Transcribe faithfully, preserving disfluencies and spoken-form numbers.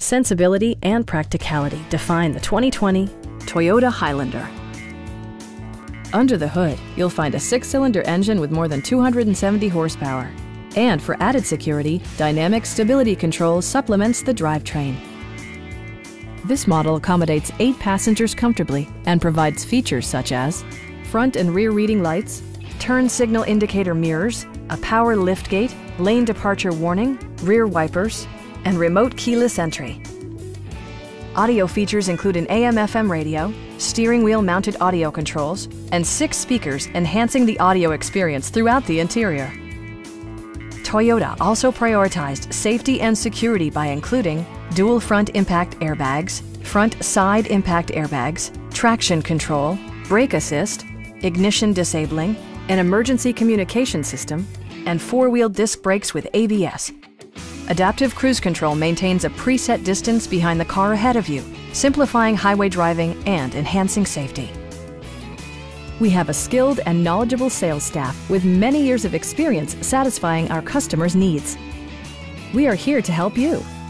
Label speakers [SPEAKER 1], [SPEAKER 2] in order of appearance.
[SPEAKER 1] Sensibility and practicality define the twenty twenty Toyota Highlander. Under the hood, you'll find a six-cylinder engine with more than two hundred seventy horsepower. And for added security, dynamic stability control supplements the drivetrain. This model accommodates eight passengers comfortably and provides features such as front and rear reading lights, turn signal indicator mirrors, a power liftgate, lane departure warning, rear wipers, and remote keyless entry. Audio features include an A M F M radio, steering wheel mounted audio controls, and six speakers enhancing the audio experience throughout the interior. Toyota also prioritized safety and security by including dual front impact airbags, front side impact airbags, traction control, brake assist, ignition disabling, an emergency communication system, and four-wheel disc brakes with A B S. Adaptive Cruise Control maintains a preset distance behind the car ahead of you, simplifying highway driving and enhancing safety. We have a skilled and knowledgeable sales staff with many years of experience satisfying our customers' needs. We are here to help you.